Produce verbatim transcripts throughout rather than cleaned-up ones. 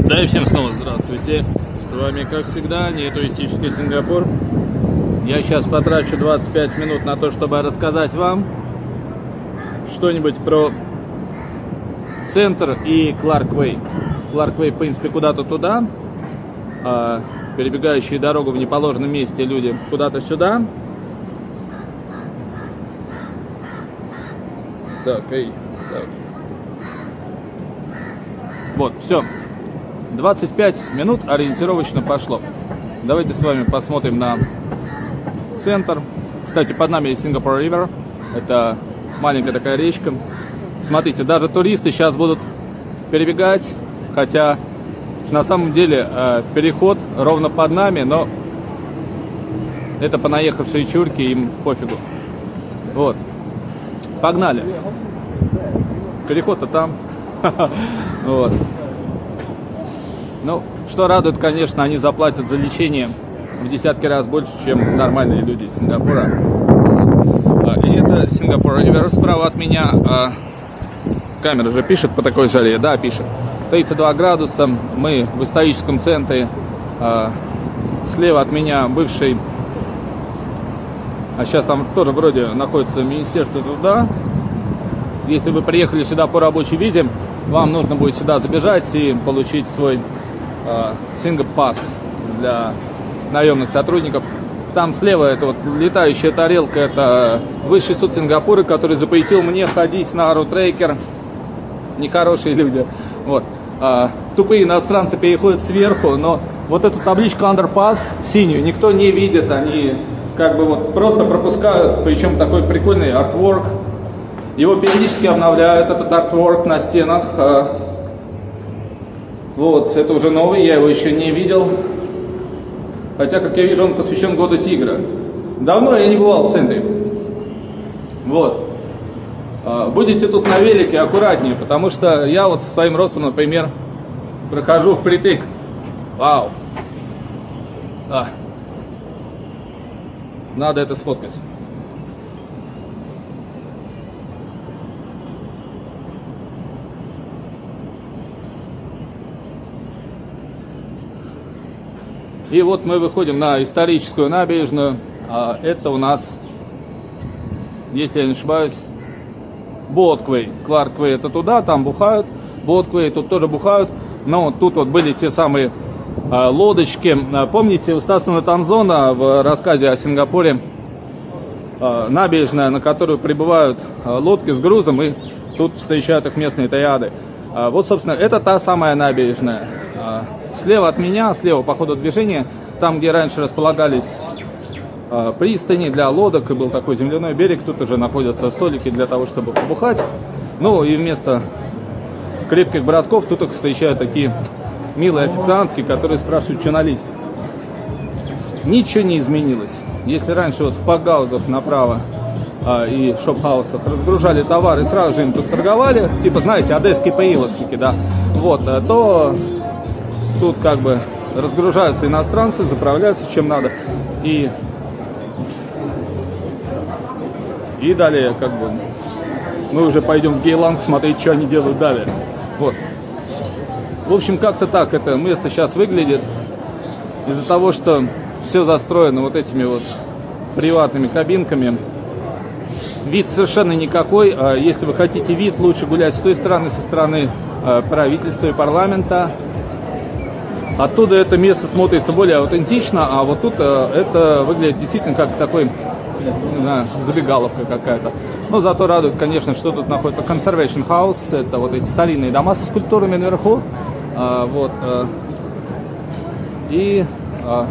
Да и всем снова здравствуйте. С вами, как всегда, нетуристический Сингапур. Я сейчас потрачу двадцать пять минут на то, чтобы рассказать вам что-нибудь про центр и Кларк-Вей. Кларк-Вей, в принципе, куда-то туда, а перебегающие дорогу в неположенном месте люди куда-то сюда. Так, эй, так. Вот, все. двадцать пять минут ориентировочно пошло. Давайте с вами посмотрим на центр. Кстати, под нами Сингапур Ривер. Это маленькая такая речка. Смотрите, даже туристы сейчас будут перебегать, хотя на самом деле э, переход ровно под нами, но это понаехавшие чурки, им пофигу. Вот. Погнали. Переход-то там. Вот. Ну, что радует, конечно, они заплатят за лечение в десятки раз больше, чем нормальные люди из Сингапура. И это Сингапур Ривер справа от меня. А камера же пишет по такой жаре? Да, пишет. тридцать два градуса. Мы в историческом центре. А слева от меня бывший, а сейчас там тоже вроде находится Министерство труда. Если вы приехали сюда по рабочей визе, вам нужно будет сюда забежать и получить свой Сингапас для наемных сотрудников. Там слева это вот летающая тарелка, это высший суд Сингапура, который запретил мне ходить на рутрекер. Нехорошие люди. Вот. А, тупые иностранцы переходят сверху, но вот эту табличку Underpass синюю никто не видит, они как бы вот просто пропускают, причем такой прикольный артворк. Его периодически обновляют, этот артворк на стенах. Вот, это уже новый, я его еще не видел. Хотя, как я вижу, он посвящен году тигра. Давно я не бывал в центре. Вот. Будете тут на велике аккуратнее, потому что я вот со своим ростом, например, прохожу впритык. Вау. А. Надо это сфоткать. И вот мы выходим на историческую набережную. А это у нас, если я не ошибаюсь, Ботквей. Кларк-Вей это туда, там бухают. Ботквей тут тоже бухают. Но тут вот были те самые а, лодочки. А, помните у Стаса Натанзона в рассказе о Сингапуре а, набережная, на которую прибывают а, лодки с грузом, и тут встречают их местные триады. А, вот, собственно, это та самая набережная. А, слева от меня, слева по ходу движения, там, где раньше располагались э, пристани для лодок, и был такой земляной берег, тут уже находятся столики для того, чтобы побухать. Ну и вместо крепких братков тут их встречают такие милые официантки, которые спрашивают, что налить. Ничего не изменилось. Если раньше вот в пакгаузах направо э, и шопхаусах разгружали товары и сразу же им тут торговали, типа, знаете, одесские паиловские, да, вот, то тут как бы разгружаются иностранцы, заправляются чем надо, и и далее как бы мы уже пойдем в Гейланг смотреть, что они делают далее. Вот. В общем, как-то так это место сейчас выглядит. Из-за того, что все застроено вот этими вот приватными кабинками, вид совершенно никакой. Если вы хотите вид, лучше гулять с той стороны, со стороны правительства и парламента. Оттуда это место смотрится более аутентично, а вот тут э, это выглядит действительно как такой, не знаю, забегаловка какая-то. Но зато радует, конечно, что тут находится Conservation House, это вот эти старинные дома со скульптурами наверху. А, вот, э, и а,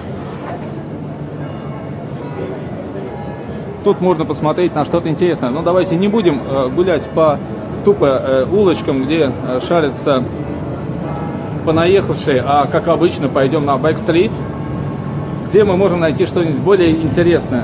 тут можно посмотреть на что-то интересное. Но давайте не будем э, гулять по тупо э, улочкам, где э, шарятся понаехавшие, а как обычно пойдем на Бэк-стрит, где мы можем найти что-нибудь более интересное.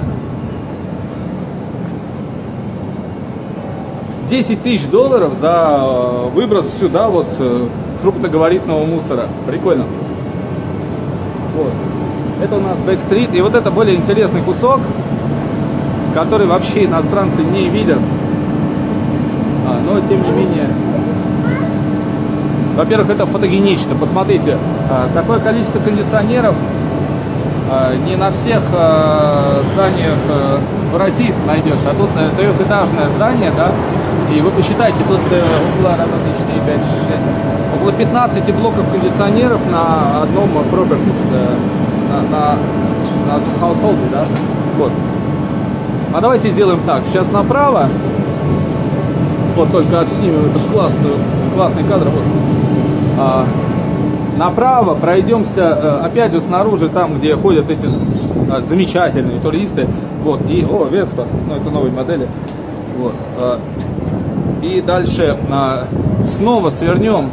десять тысяч долларов за выброс сюда вот крупногабаритного мусора. Прикольно. Вот. Это у нас Бэк-стрит, и вот это более интересный кусок, который вообще иностранцы не видят, а, но тем не менее Во-первых, это фотогенично. Посмотрите, такое количество кондиционеров не на всех зданиях в России найдешь. А тут трехэтажное здание, да, и вы посчитайте, тут около четыре, пять, шесть, около пятнадцати блоков кондиционеров на одном properties, на, на, на одном household, да. Вот. А давайте сделаем так. Сейчас направо. Вот только отснимем этот классный, классный кадр. Вот. А, направо пройдемся, опять же, снаружи, там, где ходят эти а, замечательные туристы. Вот. И, о, Веспа, ну это новые модели. Вот. А, и дальше а, снова свернем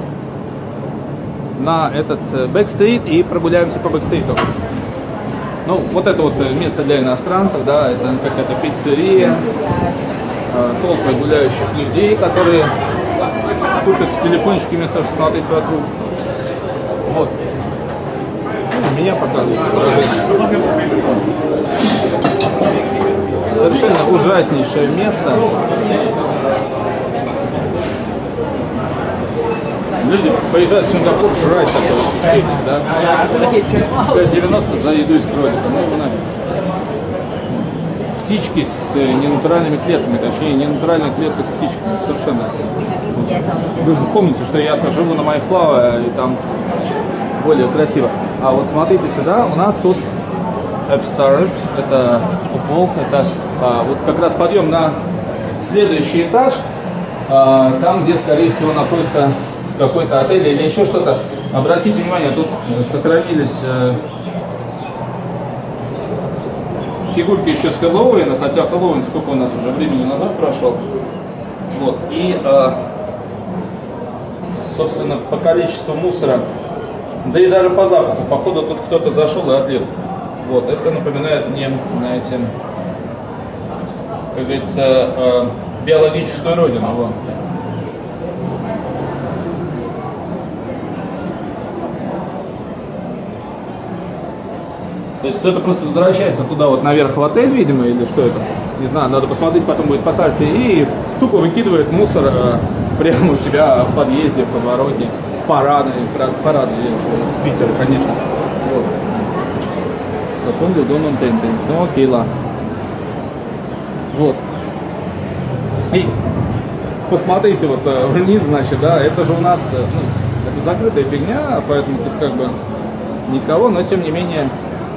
на этот бэкстрит и прогуляемся по бэкстриту. Ну, вот это вот место для иностранцев, да, это какая-то пиццерия, толпы гуляющих людей, которые купят телефончики вместо того, чтобы смотреть вокруг. Вот. Ну, меня показывают. Совершенно ужаснейшее место. Люди поезжают в Сингапур жрать такое ощущение, да? пять девяносто за еду из кролика. Ну его нафиг. Птички с ненатуральными клетками, точнее, ненатуральная клетка с птичками, совершенно. Вы же помните, что я живу на Майфлауэ, и там более красиво. А вот смотрите сюда, у нас тут upstairs, это пол, это а, вот как раз подъем на следующий этаж, а, там, где, скорее всего, находится какой-то отель или еще что-то. Обратите внимание, тут сохранились э, фигурки еще с Хэллоуина, хотя Хэллоуин сколько у нас уже времени назад прошел. Вот. И, э, собственно, по количеству мусора, да и даже по запаху, походу тут кто-то зашел и отлил. Вот. Это напоминает мне, знаете, как говорится, э, биологическую родину. Вот. То есть кто-то просто возвращается туда вот наверх в отель, видимо, или что это? Не знаю, надо посмотреть, потом будет по карте. И тупо выкидывает мусор э, прямо у себя в подъезде, в подворотне. Парадный, парадный с Питера, конечно. Вот. Ну, окей, ладно. Вот. И посмотрите вот вниз, значит, да, это же у нас, ну, это закрытая фигня, поэтому тут как бы никого, но тем не менее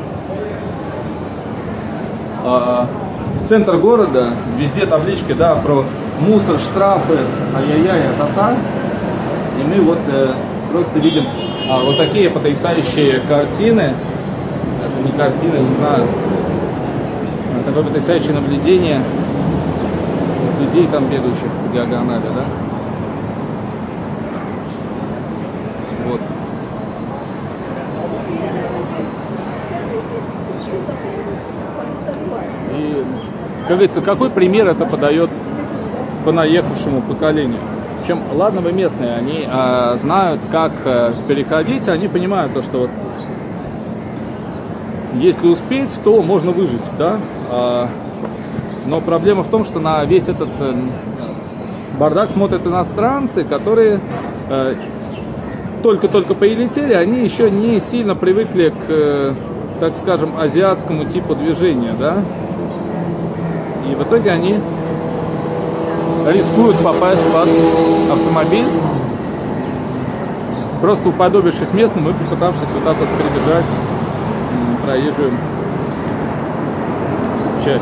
центр города, везде таблички, да, про мусор, штрафы, ай-яй-яй, а-та-та. И мы вот э, просто видим а, вот такие потрясающие картины. Это не картины, не знаю. Такое потрясающее наблюдение вот людей там бегающих по диагонали, да. Вот. И, как говорится, какой пример это подает понаехавшему поколению? Причем, ладно, вы местные, они а, знают, как а, переходить, они понимают то, что вот, если успеть, то можно выжить, да? А, но проблема в том, что на весь этот а, бардак смотрят иностранцы, которые а, только-только прилетели, они еще не сильно привыкли к, так скажем, азиатскому типу движения, да? И в итоге они рискуют попасть под автомобиль, просто уподобившись местным и попытавшись вот так вот перебежать проезжую часть.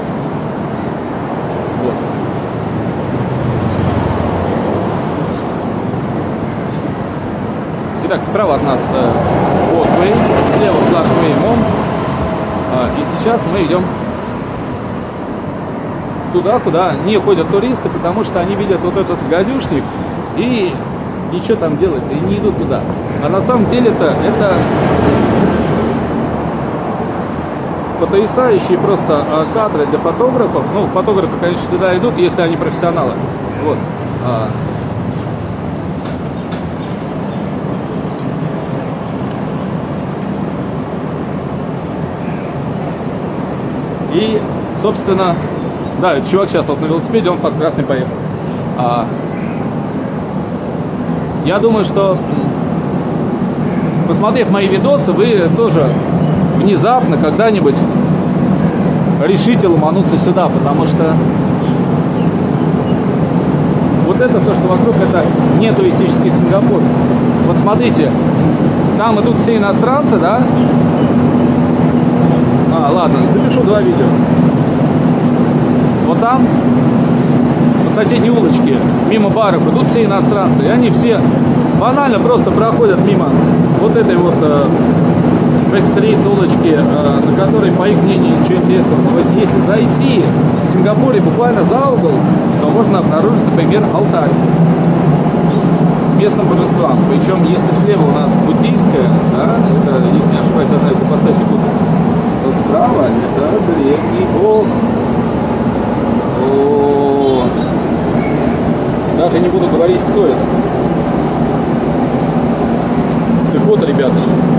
Вот. Итак, справа от нас Broadway, слева Clarkway Mall, и сейчас мы идем туда, куда не ходят туристы, потому что они видят вот этот гадюшник и ничего там делать, и не идут туда. А на самом деле-то это потрясающие просто кадры для фотографов. Ну, фотографы, конечно, туда идут, если они профессионалы. Вот. И, собственно, да, этот чувак сейчас вот на велосипеде, он под красный поехал. А, Я думаю, что, посмотрев мои видосы, вы тоже внезапно когда-нибудь решите ломануться сюда, потому что вот это то, что вокруг, это не туристический Сингапур. Вот смотрите, там идут все иностранцы, да? А, ладно, запишу два видео. Вот там, по соседней улочке, мимо баров идут все иностранцы, и они все банально просто проходят мимо вот этой вот э, бэкстрит улочки, э, на которой, по их мнению, ничего интересного. Но вот если зайти в Сингапуре буквально за угол, то можно обнаружить, например, алтарь местным божествам. Причем, если слева у нас буддийская, да, это, если не ошибаюсь, одна из ипостасей Будды, то справа это древний бог. О, даже не буду говорить, кто это. Так вот, ребята,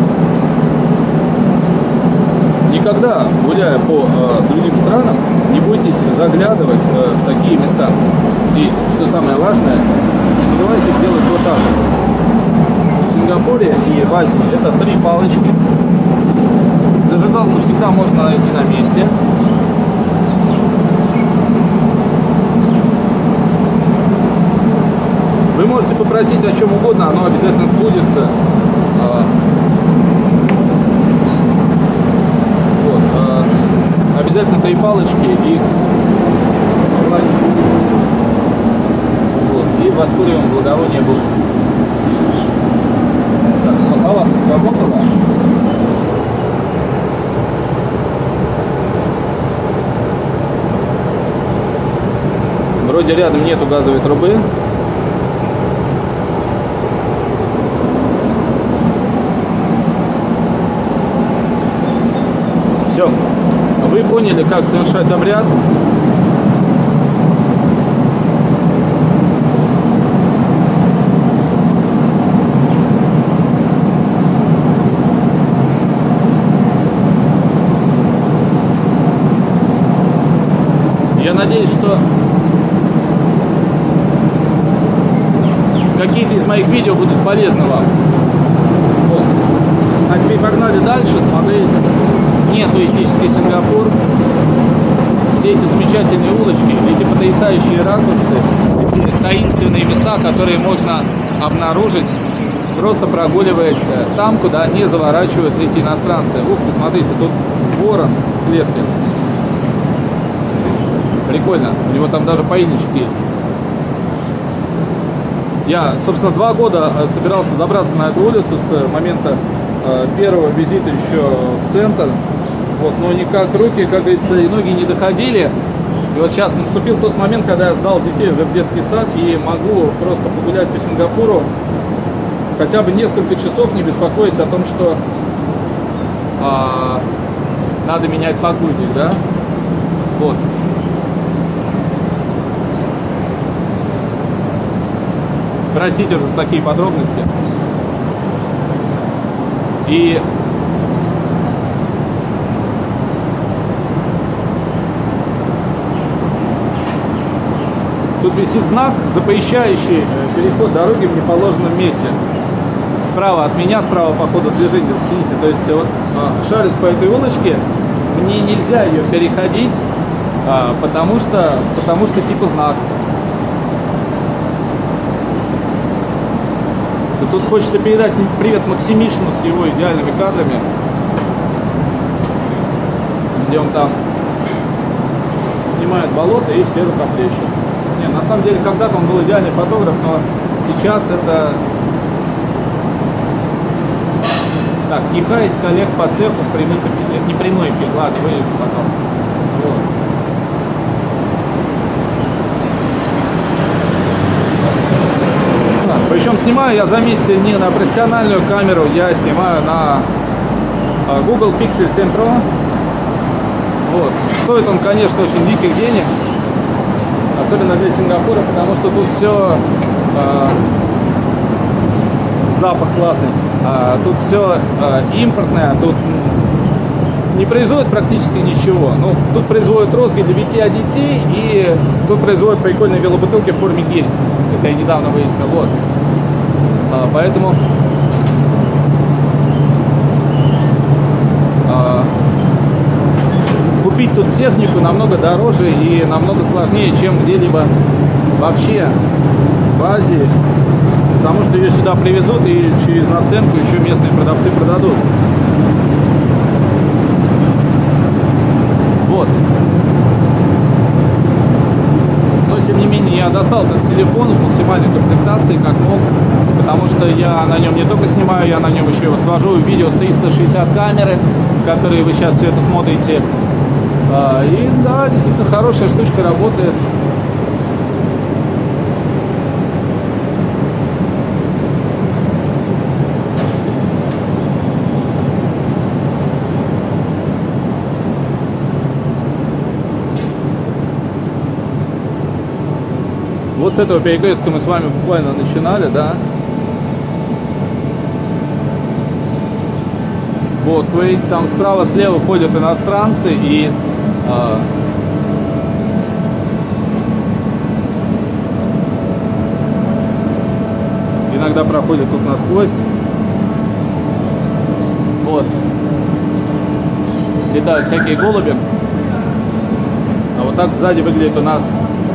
никогда, гуляя по э, другим странам, не бойтесь заглядывать э, в такие места. И, что самое важное, не забывайте сделать вот так. В Сингапуре и в Азии это три палочки. Зажигалку всегда можно найти на месте. Вы можете попросить о чем угодно, оно обязательно сбудется. Вот. Обязательно три палочки и вот. И воспуриваем благовоние Богу. Так, ну, палатка сработала. Вроде рядом нету газовой трубы. Все. Вы поняли, как совершать обряд. Я надеюсь, что какие-то из моих видео будут полезны вам. Вот. А теперь погнали дальше смотреть не туристический Сингапур. Все эти замечательные улочки, эти потрясающие ракурсы, эти таинственные места, которые можно обнаружить, просто прогуливаясь там, куда не заворачивают эти иностранцы. Ух ты, смотрите, тут ворон в клетке. Прикольно, у него там даже поильничек есть. Я, собственно, два года собирался забраться на эту улицу с момента э, первого визита еще в центр. Вот, но никак руки, как говорится, и ноги не доходили. И вот сейчас наступил тот момент, когда я сдал детей уже в детский сад и могу просто погулять по Сингапуру хотя бы несколько часов, не беспокоясь о том, что а, надо менять погрузник, да? Вот. Простите за такие подробности. И тут висит знак, запрещающий переход дороги в неположенном месте. Справа от меня, справа по ходу движения, зацените. То есть вот шарюсь по этой улочке, мне нельзя ее переходить, потому что, потому что типа знак. Тут хочется передать привет Максимишину с его идеальными кадрами, где он там снимает болото и все рукоплещут. Не, на самом деле, когда-то он был идеальный фотограф, но сейчас это... Так, не хаять коллег по цеху в прямых эфире. Это не прямой эфир, ладно, вырежу потом. Вот. Причем снимаю я, заметьте, не на профессиональную камеру, я снимаю на Google Pixel семь Pro. Вот. Стоит он, конечно, очень диких денег, особенно для Сингапура, потому что тут все э, запах классный, э, тут все э, импортное, тут не производят практически ничего. Ну, тут производят розги для битья детей, и тут производят прикольные велобутылки в форме гирь. Это я недавно выяснил. Вот. Поэтому э, купить тут технику намного дороже и намного сложнее, чем где-либо вообще в Азии, потому что ее сюда привезут и через наценку еще местные продавцы продадут. Вот. Но тем не менее я достал этот телефон в максимальной комплектации как мог, потому что я на нем не только снимаю, я на нем еще вот свожу видео с триста шестьдесят камеры, которые вы сейчас все это смотрите. И да, действительно хорошая штучка, работает. Вот с этого перекрестка мы с вами буквально начинали, да. Walkway. Там справа-слева ходят иностранцы и а, иногда проходят тут насквозь. Вот. Летают всякие голуби. А вот так сзади выглядит у нас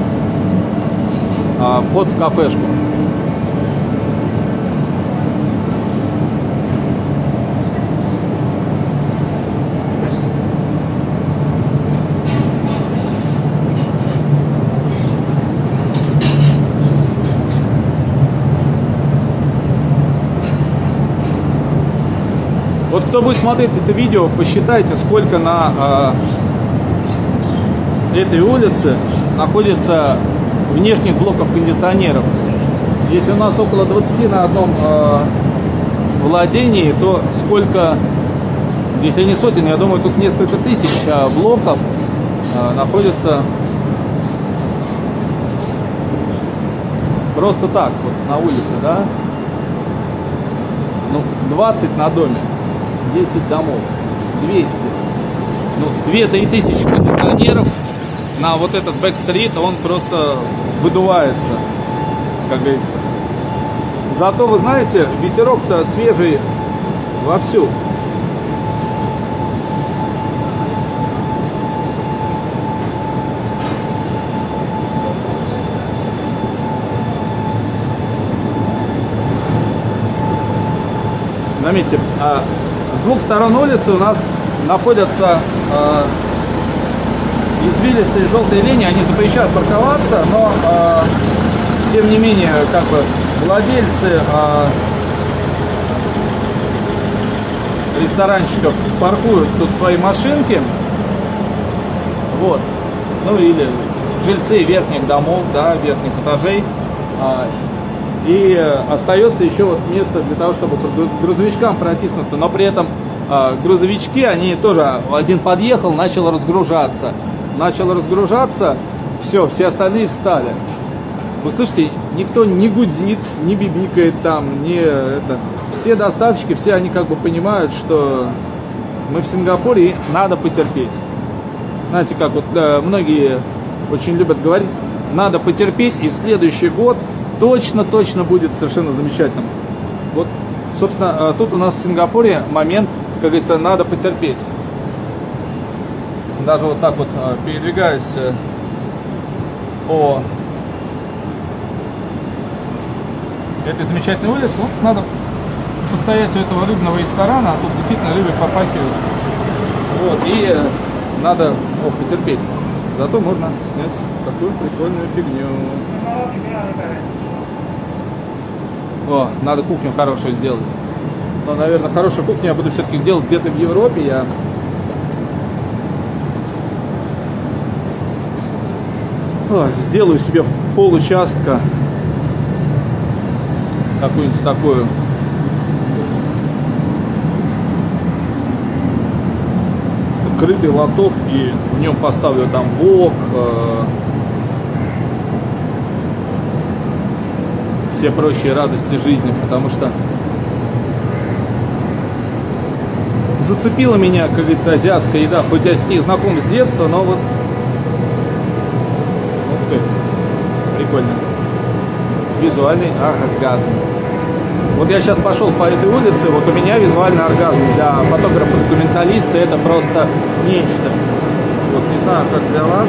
а, вход в кафешку. Вот кто будет смотреть это видео, посчитайте, сколько на э, этой улице находится внешних блоков кондиционеров. Если у нас около двадцати на одном э, владении, то сколько, если не сотен, я думаю, тут несколько тысяч э, блоков э, находится просто так, вот на улице, да? Ну, двадцать на доме. десять домов, двести, ну, две-три тысячи кондиционеров на вот этот бэкстрит, он просто выдувается, как говорится. Зато, вы знаете, ветерок-то свежий вовсю. Заметьте, а с двух сторон улицы у нас находятся э, извилистые желтые линии, они запрещают парковаться, но э, тем не менее, как бы владельцы э, ресторанчиков паркуют тут свои машинки, вот, ну или жильцы верхних домов, да, верхних этажей. Э, И остается еще вот место для того, чтобы грузовичкам протиснуться. Но при этом э, грузовички, они тоже, один подъехал, начал разгружаться. Начал разгружаться, все, все остальные встали. Вы слышите, никто не гудит, не бибикает там, не это. Все доставщики, все они как бы понимают, что мы в Сингапуре и надо потерпеть. Знаете, как вот да, многие очень любят говорить, надо потерпеть, и следующий год точно-точно будет совершенно замечательным. Вот, собственно, тут у нас в Сингапуре момент, как говорится, надо потерпеть. Даже вот так вот передвигаясь по этой замечательной улице, вот надо постоять у этого рыбного ресторана, а тут действительно рыбы попахивают. Вот, и надо о, потерпеть. Зато можно снять такую прикольную фигню. О, надо кухню хорошую сделать. Но, наверное, хорошую кухню я буду все-таки делать где-то в Европе. Я О, сделаю себе получастка какую-нибудь такую крытый лоток, и в нем поставлю там вок, э, все прочие радости жизни, потому что зацепила меня, как говорится, азиатская еда, хоть я с ней знаком с детства, но вот ух ты, прикольно, визуальный оргазм. Вот Вот я сейчас пошел по этой улице, вот у меня визуальный оргазм. Для фотографа-документалиста это просто нечто. Вот не знаю, как для вас.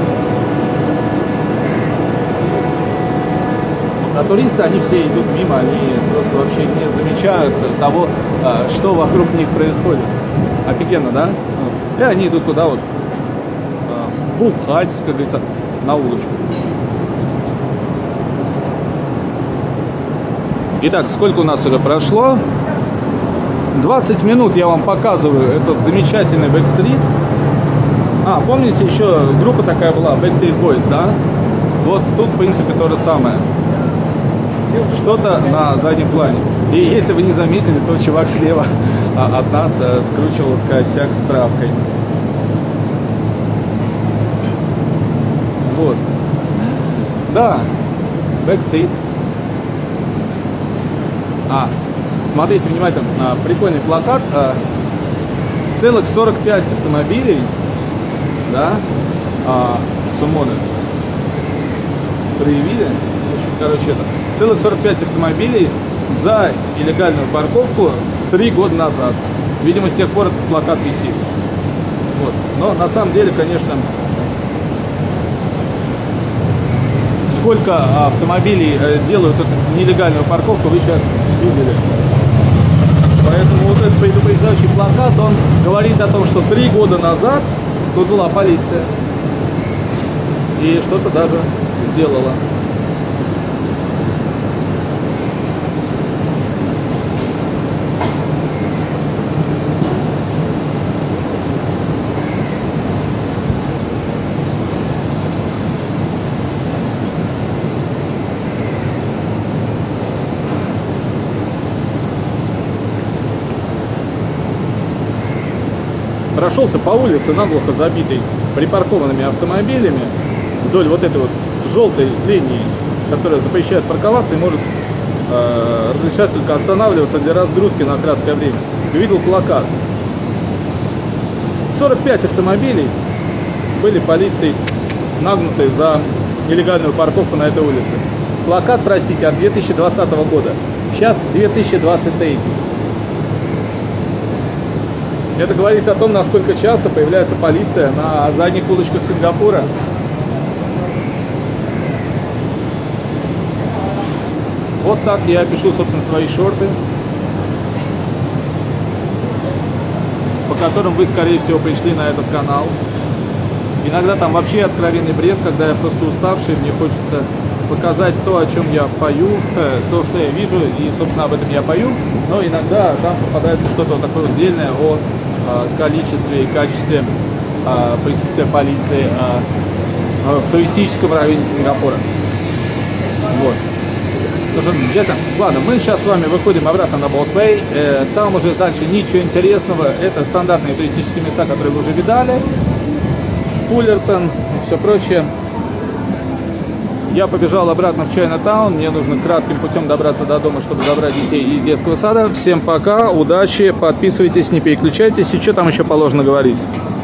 А туристы, они все идут мимо, они просто вообще не замечают того, что вокруг них происходит. Офигенно, да? И они идут туда вот бухать, как говорится, на улочку. Итак, сколько у нас уже прошло? двадцать минут я вам показываю этот замечательный Backstreet. А, помните, еще группа такая была, Backstreet Boys, да? Вот тут, в принципе, то же самое. Что-то на заднем плане. И если вы не заметили, то чувак слева от нас скручивал косяк с травкой. Вот. Да, Backstreet. А, смотрите внимательно, прикольный плакат. Целых сорок пять автомобилей, да, Сумоны проявили. Короче, это целых сорок пять автомобилей за илlegальную парковку три года назад. Видимо, с тех пор этот плакат висит. Вот. Но на самом деле, конечно, сколько автомобилей делают эту нелегальную парковку, вы сейчас видели. Поэтому вот этот предупреждающий плакат, он говорит о том, что три года назад тут была полиция. И что-то даже сделала. Прошелся по улице, наглухо забитой припаркованными автомобилями вдоль вот этой вот желтой линии, которая запрещает парковаться и может э, разрешать только останавливаться для разгрузки на краткое время. Увидел плакат. сорок пять автомобилей были полицией нагнуты за нелегальную парковку на этой улице. Плакат, простите, от две тысячи двадцатого года. Сейчас две тысячи двадцать третий. Это говорит о том, насколько часто появляется полиция на задних улочках Сингапура. Вот так я пишу, собственно, свои шорты, по которым вы, скорее всего, пришли на этот канал. Иногда там вообще откровенный бред, когда я просто уставший, мне хочется показать то, о чем я пою, то, что я вижу, и, собственно, об этом я пою. Но иногда там попадается что-то вот такое отдельное о количестве и качестве а, присутствия полиции а, а, в туристическом районе Сингапура. Вот. Ну что, где-то. Ладно, мы сейчас с вами выходим обратно на Broadway. Э, там уже дальше ничего интересного. Это стандартные туристические места, которые вы уже видали. Фуллертон и все прочее. Я побежал обратно в Чайнатаун. Мне нужно кратким путем добраться до дома, чтобы забрать детей из детского сада. Всем пока, удачи, подписывайтесь, не переключайтесь. И что там еще положено говорить?